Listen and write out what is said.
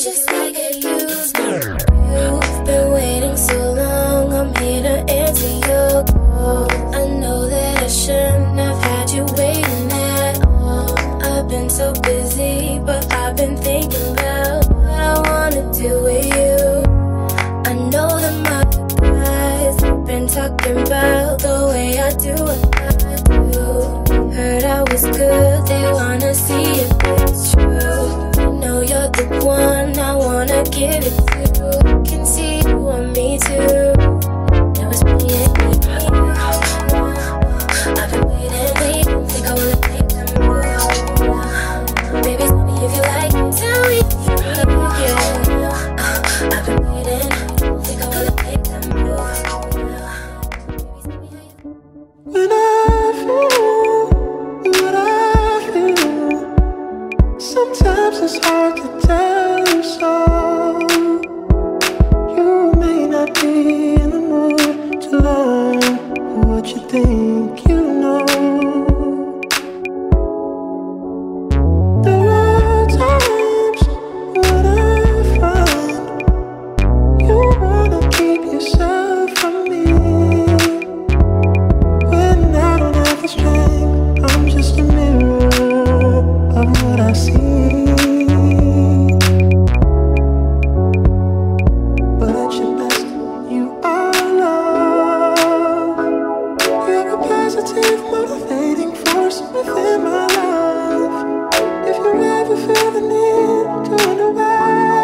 just like I used to. You've been waiting so long, I'm here to answer your call. I know that I shouldn't have had you waiting at all. I've been so busy, but I've been thinking about what I wanna do with you. I know that my guys have been talking about the way I do what I do. Heard I was good, they wanna see if it's true. You know you're the one I wanna give it to. Can see you want me too. Now it's me and me. I've been waiting, think I wanna make them move. Baby, tell me if you like it, tell me if you like it. I've been waiting, think I wanna make them move. When I feel what I feel, sometimes it's hard to tell you so. You may not be in the mood to learn what you think you know. There are times when I find you wanna keep yourself from me. When I don't have the strength, I'm just a mirror of what I see. But at your best, you are love. You're a positive, motivating force within my life. If you ever feel the need to wonder why